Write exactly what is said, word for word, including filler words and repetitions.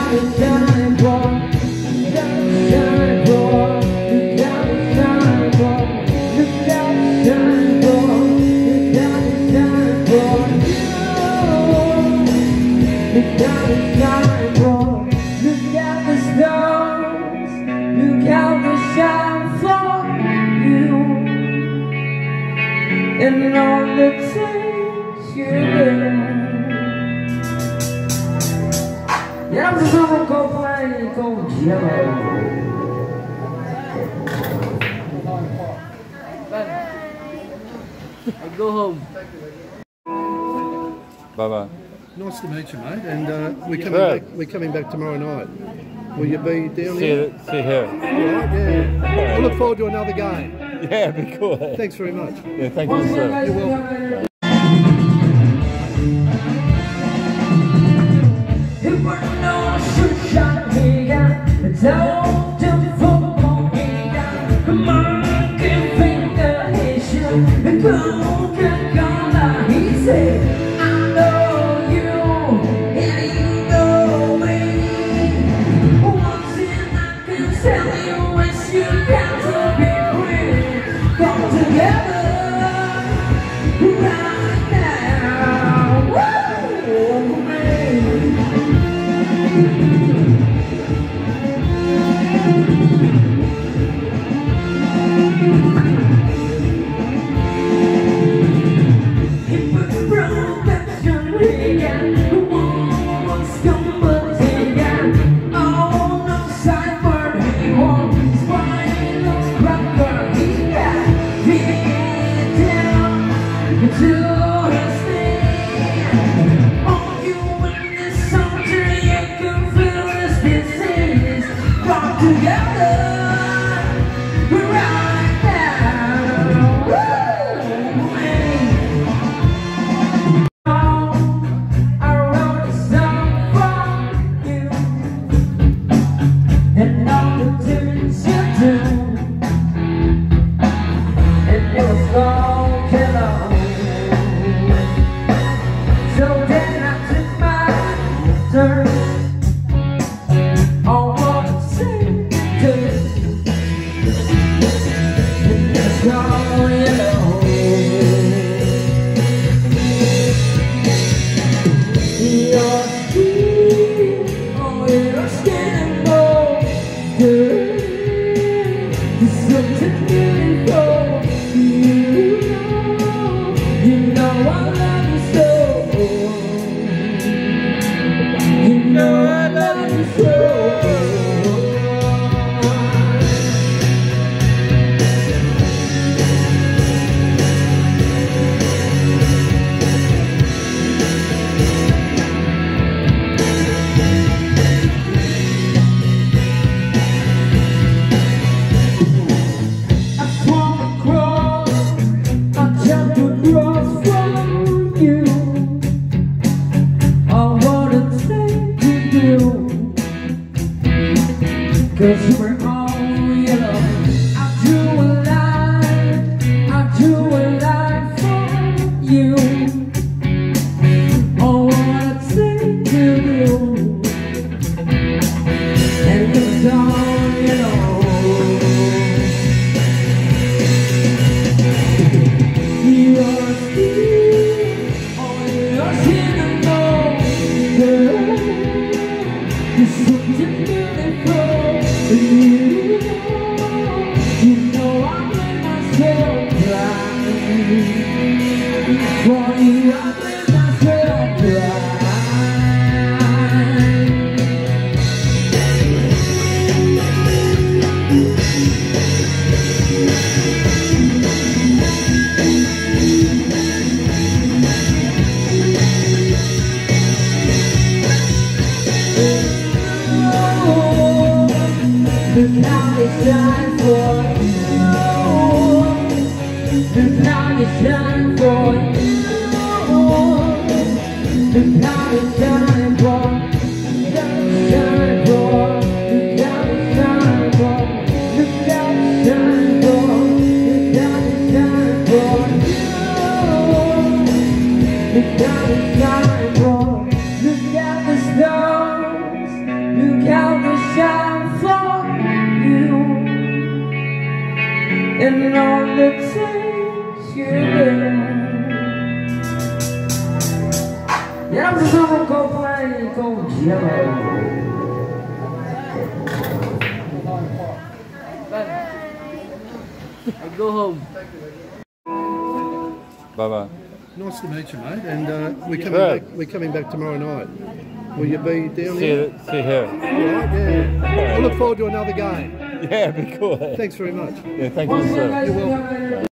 And all the things you do. Yeah, I'm just gonna go play, go yellow. I go home. Bye bye. Nice to meet you, mate. And uh, we're coming back. We're coming back tomorrow night. Will you be down see here? You, see her. All right, yeah. I look forward to another game. Yeah, it'd be cool. Thanks very much. Yeah, thank you, sir. You're welcome. Cause we're all yellow. I do a lie, I do a lie for you. Oh, what I say to you. And it's all yellow. You're still, oh, you're still alone, girl. You're something beautiful. You know I let myself cry. For you I let myself cry. The night is shining for you. The night is shining for you. The night is shining for you. The night is shining for you. The night is shining for you. The night is shining for you. The night is shining for you. Look at the stars. I go home. Bye bye. Nice to meet you, mate. And uh, we're coming Sure. back. We're coming back tomorrow night. Will you be down See here? you, see you here. All right, yeah. I look forward to another game. Yeah, it'd be cool. Thanks very much. Yeah, thank you, sir. You're welcome.